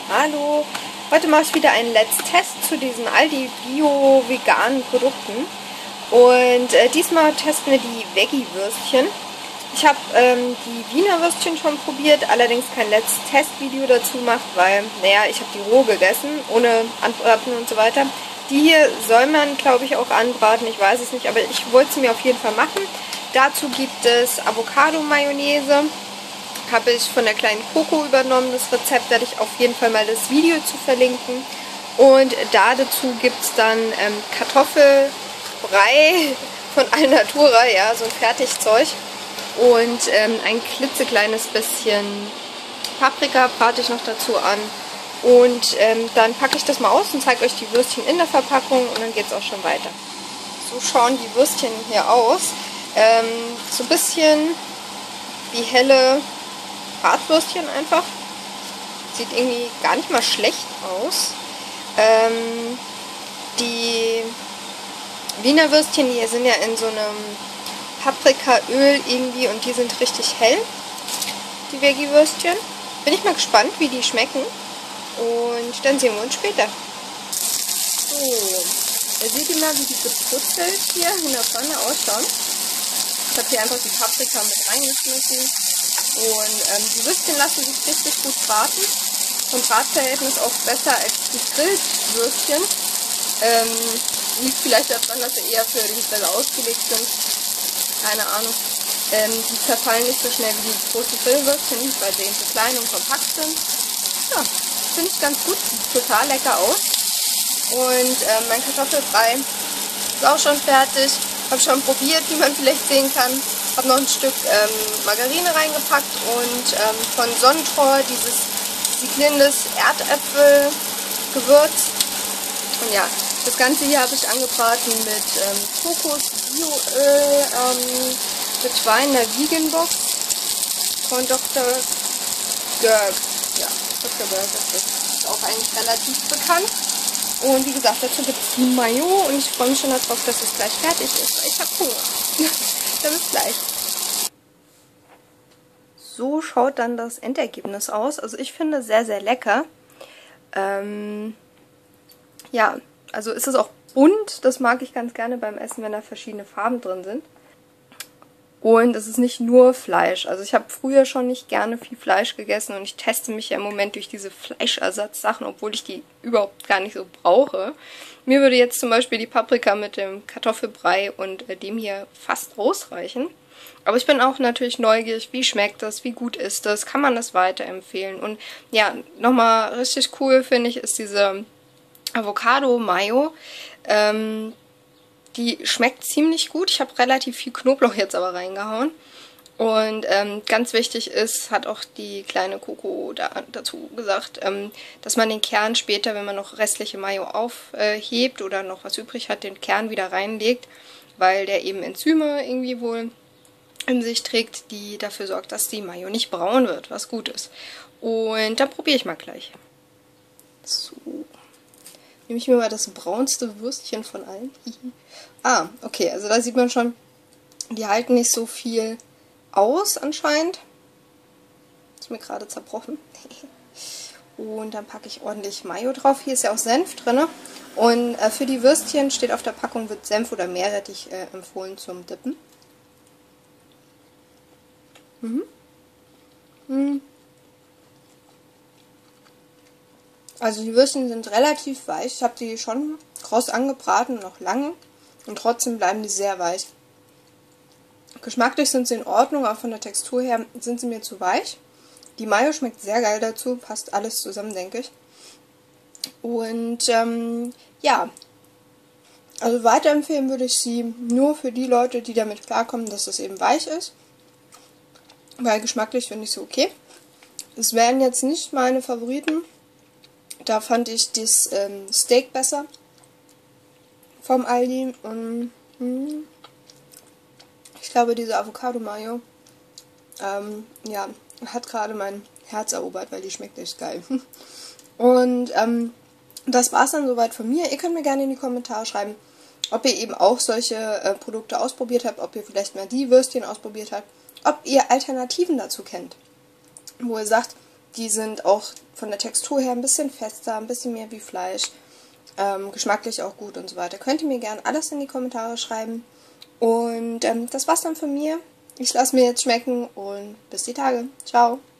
Hallo, heute mache ich wieder einen Let's Test zu diesen Aldi Bio-veganen Produkten und diesmal testen wir die Veggie-Würstchen. Ich habe die Wiener Würstchen schon probiert, allerdings kein Let's Test-Video dazu gemacht, weil, naja, ich habe die roh gegessen, ohne Anbraten und so weiter. Die hier soll man, glaube ich, auch anbraten, ich weiß es nicht, aber ich wollte sie mir auf jeden Fall machen. Dazu gibt es Avocado-Mayonnaise. Habe ich von der kleinen Coco übernommen. Das Rezept werde ich auf jeden Fall mal das Video zu verlinken. Und dazu gibt es dann Kartoffelbrei von Alnatura, ja, so ein Fertigzeug. Und ein klitzekleines bisschen Paprika brate ich noch dazu an. Und dann packe ich das mal aus und zeige euch die Würstchen in der Verpackung und dann geht es auch schon weiter. So schauen die Würstchen hier aus. So ein bisschen wie helle Bratwürstchen einfach. Sieht irgendwie gar nicht mal schlecht aus. Die Wiener Würstchen, die sind ja in so einem Paprikaöl irgendwie und die sind richtig hell. Die Veggie-Würstchen. Bin ich mal gespannt, wie die schmecken. Und dann sehen wir uns später. So, da seht ihr mal, wie die geputzelt hier in der Pfanne ausschauen. Ich habe hier einfach die Paprika mit reingeschmissen. Und die Würstchen lassen sich richtig gut braten. Vom Bratverhältnis auch besser als die Grillwürstchen. Liegt vielleicht daran, dass sie eher für den Grill ausgelegt sind. Keine Ahnung. Die zerfallen nicht so schnell wie die großen Grillwürstchen, weil sie eben so klein und kompakt sind. Ja, finde ich ganz gut. Sieht total lecker aus. Und mein Kartoffelbrei ist auch schon fertig. Habe schon probiert, wie man vielleicht sehen kann. Habe noch ein Stück Margarine reingepackt und von Sonnentreu dieses signierendes Erdäpfelgewürz. Und ja, das Ganze hier habe ich angebraten mit Kokos-Bioöl, mit Weiner Vegan-Box von Dr. Görg. Ja, Dr. Görg ist auch eigentlich relativ bekannt. Und wie gesagt, dazu gibt es die Mayo und ich freue mich schon darauf, dass es gleich fertig ist. Ich habe Hunger. Dann bis gleich. So schaut dann das Endergebnis aus. Also ich finde sehr, sehr lecker. Ja, also ist es auch bunt. Das mag ich ganz gerne beim Essen, wenn da verschiedene Farben drin sind. Und es ist nicht nur Fleisch. Also ich habe früher schon nicht gerne viel Fleisch gegessen und ich teste mich ja im Moment durch diese Fleischersatzsachen, obwohl ich die überhaupt gar nicht so brauche. Mir würde jetzt zum Beispiel die Paprika mit dem Kartoffelbrei und dem hier fast ausreichen. Aber ich bin auch natürlich neugierig, wie schmeckt das, wie gut ist das, kann man das weiterempfehlen. Und ja, nochmal richtig cool finde ich, ist diese Avocado-Mayo. Die schmeckt ziemlich gut. Ich habe relativ viel Knoblauch jetzt aber reingehauen. Und ganz wichtig ist, hat auch die kleine Coco dazu gesagt, dass man den Kern später, wenn man noch restliche Mayo aufhebt oder noch was übrig hat, den Kern wieder reinlegt, weil der eben Enzyme irgendwie wohl in sich trägt, die dafür sorgt, dass die Mayo nicht braun wird, was gut ist. Und dann probiere ich mal gleich. So. Nehme ich mir mal das braunste Würstchen von allen. Ah, okay, also da sieht man schon, die halten nicht so viel aus anscheinend. Ist mir gerade zerbrochen. Und dann packe ich ordentlich Mayo drauf. Hier ist ja auch Senf drin. Und für die Würstchen steht auf der Packung, wird Senf oder Meerrettich empfohlen zum Dippen. Also die Würstchen sind relativ weich. Ich habe die schon kross angebraten, noch lange. Und trotzdem bleiben die sehr weich. Geschmacklich sind sie in Ordnung, aber von der Textur her sind sie mir zu weich. Die Mayo schmeckt sehr geil dazu, passt alles zusammen, denke ich. Und ja, also weiterempfehlen würde ich sie nur für die Leute, die damit klarkommen, dass es eben weich ist. Weil geschmacklich finde ich sie okay. Es wären jetzt nicht meine Favoriten. Da fand ich das Steak besser vom Aldi. Und ich glaube, diese Avocado-Mayo ja, hat gerade mein Herz erobert, weil die schmeckt echt geil. Und das war es dann soweit von mir. Ihr könnt mir gerne in die Kommentare schreiben, ob ihr eben auch solche Produkte ausprobiert habt, ob ihr vielleicht mal die Würstchen ausprobiert habt, ob ihr Alternativen dazu kennt, wo ihr sagt, Die sind auch von der Textur her ein bisschen fester, ein bisschen mehr wie Fleisch. Geschmacklich auch gut und so weiter. Könnt ihr mir gerne alles in die Kommentare schreiben. Und das war's dann von mir. Ich lasse mir jetzt schmecken und bis die Tage. Ciao.